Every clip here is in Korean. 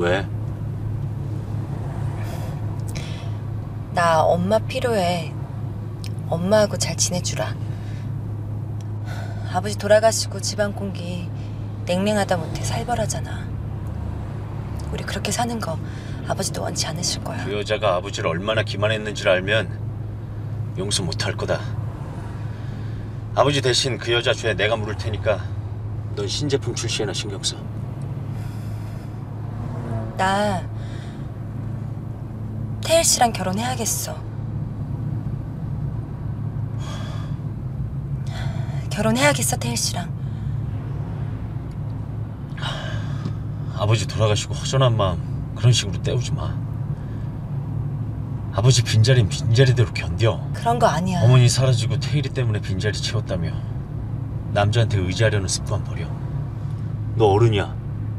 왜? 나 엄마 필요해. 엄마하고 잘 지내주라. 아버지 돌아가시고 집안 공기 냉랭하다 못해 살벌하잖아. 우리 그렇게 사는 거 아버지도 원치 않으실 거야. 그 여자가 아버지를 얼마나 기만했는지를 알면 용서 못할 거다. 아버지 대신 그 여자 죄 내가 물을 테니까 넌 신제품 출시에나 신경 써. 나 태일 씨랑 결혼해야겠어. 결혼해야겠어, 태일 씨랑. 아버지 돌아가시고 허전한 마음 그런 식으로 때우지 마. 아버지 빈자리는 빈자리대로 견뎌. 그런 거 아니야. 어머니 사라지고 태일이 때문에 빈자리 채웠다며 남자한테 의지하려는 습관 버려. 너 어른이야.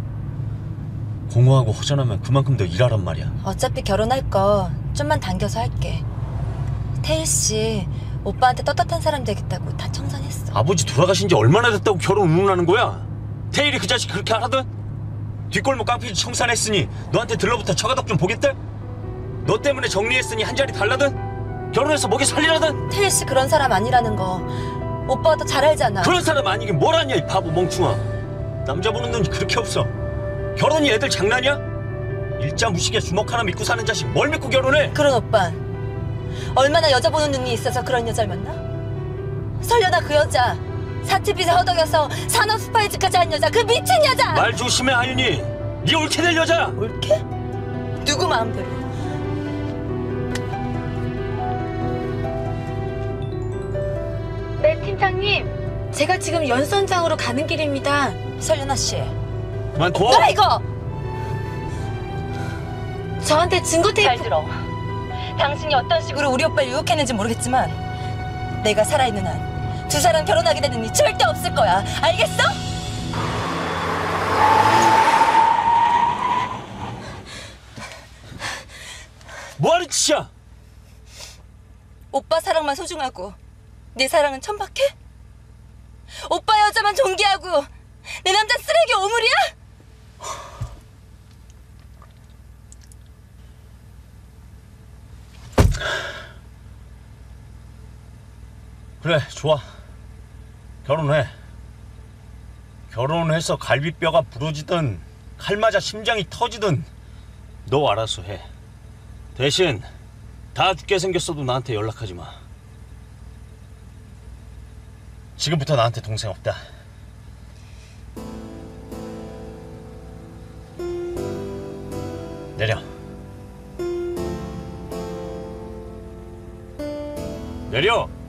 공허하고 허전하면 그만큼 더 일하란 말이야. 어차피 결혼할 거 좀만 당겨서 할게. 태일 씨 오빠한테 떳떳한 사람 되겠다고 다 청산했어. 아버지 돌아가신 지 얼마나 됐다고 결혼 운운하는 거야? 태일이 그 자식 그렇게 하라든? 뒷골목 깡패지 청산했으니 너한테 들러붙어 처가덕 좀 보겠대? 너 때문에 정리했으니 한 자리 달라든? 결혼해서 먹여 살리라든? 태일 씨 그런 사람 아니라는 거 오빠가 더 잘 알잖아. 그런 사람 아니긴 뭘 아냐 이 바보 멍충아. 남자 보는 눈이 그렇게 없어. 결혼이 애들 장난이야? 일자 무식에 주먹 하나 믿고 사는 자식 뭘 믿고 결혼해? 그런 오빤 얼마나 여자 보는 눈이 있어서 그런 여자를 만나? 설려나 그 여자 사치빚에 허덕여서 산업 스파이즈까지 한 여자, 그 미친 여자! 말 조심해 하윤이. 네 옳게 될 여자. 옳게? 누구 마음대로? 네, 팀장님. 제가 지금 연선장으로 가는 길입니다. 설려나 씨. 그만 둬. 뭐야 이거! 저한테 증거 테이프... 잘 들어. 당신이 어떤 식으로 우리 오빠를 유혹했는지 모르겠지만 내가 살아있는 한 두 사람 결혼하게 되는 일 절대 없을 거야. 알겠어? 뭐하는 짓이야? 오빠 사랑만 소중하고 내 사랑은 천박해? 오빠 여자만 존귀하고 내 남자 쓰레기 오물이야? 그래 좋아. 결혼해. 결혼해서 갈비뼈가 부러지든 칼 맞아 심장이 터지든 너 알아서 해. 대신 다 죽게 생겼어도 나한테 연락하지 마. 지금부터 나한테 동생 없다. 내려. 내려.